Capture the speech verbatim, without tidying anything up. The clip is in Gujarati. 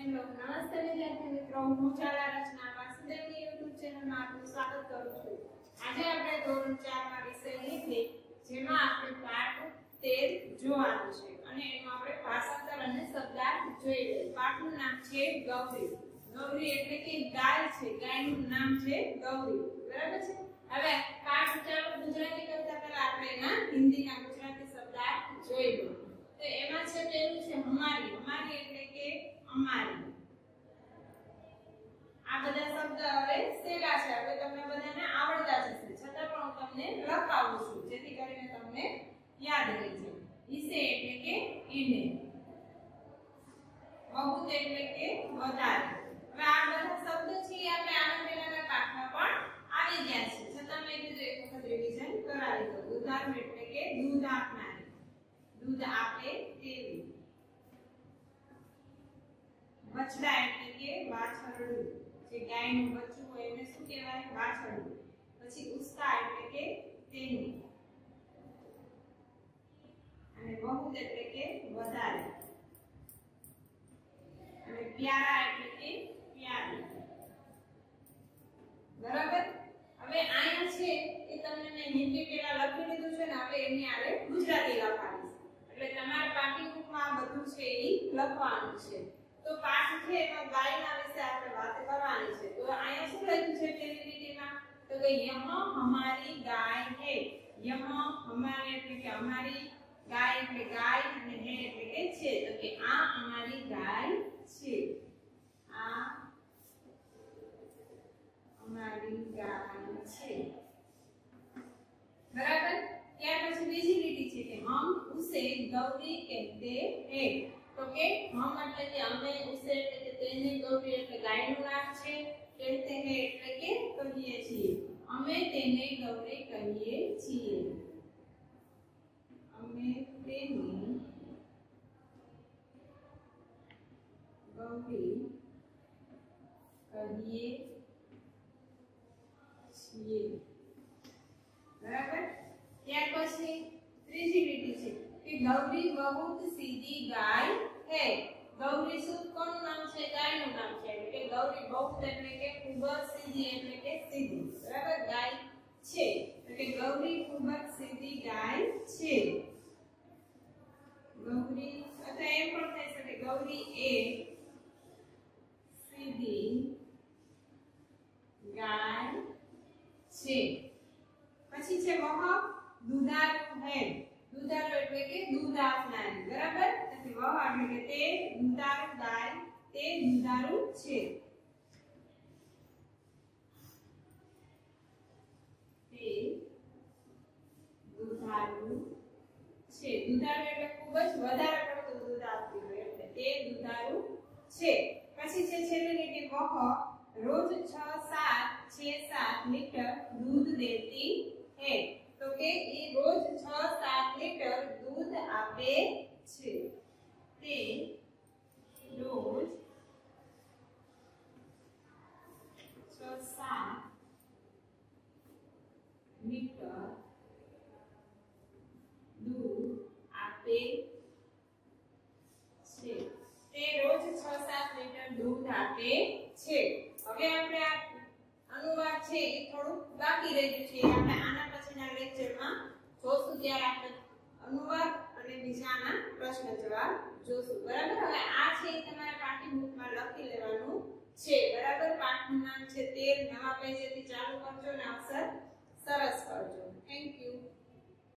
હેલો નમસ્તે વિદ્યાર્થી મિત્રો, હું બાય રચનામાદમની યુટ્યુબ ચેનલમાં આપનું સ્વાગત કરું છું। આજે આપણે ધોરણ ચાર માં વિષય હિન્દી, જેમાં આપણે પાઠ તેર જોવાનું છે અને એમાં આપણે ભાષાંતર અને શબ્દાર્થ જોઈ લઈએ। પાઠનું નામ છે ગૌરી। ગૌરી એટલે કે ગાય છે, ગાયનું નામ છે ગૌરી, બરાબર છે। હવે પાઠ ચાલો ગુજરાતી કરતા પહેલા આપણે એના હિન્દીના ગુજરાતી શબ્દાર્થ જોઈ લઈએ। તો એમાં છે પેલું છે હમારી। હમારી એટલે કે અમારી। આ બધા શબ્દ હવે સેલા છે, હવે તમને બધાને આવડતા જ હશે, છતાં પણ હું તમને લખાવું છું જેથી કરીને તમને યાદ રહી જાય। ઇસે એટલે કે ઇને, બહુત એટલે કે વધારે। હવે આ બધા શબ્દ છે આપણે આના પહેલાના પાઠમાં પણ આવી ગયા છે, છતાં મેં કીધું એક વખત રિવિઝન કરાવી દઉં। ઉદાહરણ એટલે કે દૂધ આપનારી, દૂધ આપે તેવી। બછડા એટલે કે વાછરડું, જે ગાયનું બચ્ચું હોય એને શું કહેવાય? વાછરડું। પછી ઉસ્તા એટલે કે તેની, અને બહુત એટલે કે વધારે, અને પ્યારા એટલે કે પ્યારી, બરાબર। હવે આયા છે એ તમને મેં હિન્દી પેલા લખી લીધું છે ને, હવે એની આરે ગુજરાતી લખાવીશ, એટલે તમારા પાઠ્યપુસ્તકમાં આ બધું છે એ લખવાનું છે। તો પાઠ છે એમાં ગાયના વિશે આપણે વાત કરવાની છે। તો અહીંયા શું લખ્યું છે પેલી લીટીમાં? તો કે યહ હમારી ગાય હે। યહ હમારી એટલે કે અમારી, ગાય એટલે ગાય, અને હે એટલે કે છે, તો કે આ અમારી ગાય છે, આ અમારી ગાય છે, બરાબર। ત્યાર પછી બીજી લીટી છે કે હમ ઉસે ગૌરી કહેતે હે। તો કે હમ એટલે કે અમે, ઉસે એટલે કે તેને, ગૌરી એટલે ગાયનું નામ છે, કહેતે હે એટલે કે કહીએ છીએ, અમે તેને ગૌરી કહીએ છીએ, અમે તેને ગૌરી કહીએ છીએ, બરાબર। ત્યાર પછી ત્રીજી લીટી છે કે ગૌરી બહુત સીધી ગાય है। गौरी શું કોનું નામ છે? ગાયનું નામ છે, એટલે કે ગૌરી બહુત એટલે કે ખૂબ જ, સીધી એટલે કે સીધી, બરાબર, ગાય છે, એટલે કે ગૌરી ખૂબ જ સીધી ગાય છે। ગૌરી અથવા એમ પણ થઈ શકે ગૌરી એ સીધી ગાય છે। પછી છે વહ દુધાरू है। દુધાरू એટલે કે દૂધ આપનારી, બરાબર। તેથી વહ એટલે કે તે દુધાरू ગાય, તે દુધાरू છે, તે દુધાरू છે। દુધાरू એટલે ખૂબ જ વધારે પડતું દૂધ આપતી હોય, એટલે તે દુધાरू છે। પછી છે છેલ્લી લીટી વહ રોજ છ સાત छह सात लीटर दूध देती है। तो के ये रोज छह सात लीटर दूध आपे छे, ते रोज छह सात लीटर दूध आपे छे, ते रोज छह सात लीटर दूध आपे छे। હવે આપણે આ અનુવાદ છે એ થોડું બાકી રહ્યું છે, આપણે આના પછીના લેક્ચરમાં જોશું, ત્યારે આપણે અનુવાદ અને બીજાના પ્રશ્ન જવાબ જોશું, બરાબર। હવે આ છે એ તમારા પાઠ્યપુસ્તકમાં લખી લેવાનું છે, બરાબર। પાઠનું નામ છે તેર, નવા પેજેથી ચાલુ કરજો ને અક્ષર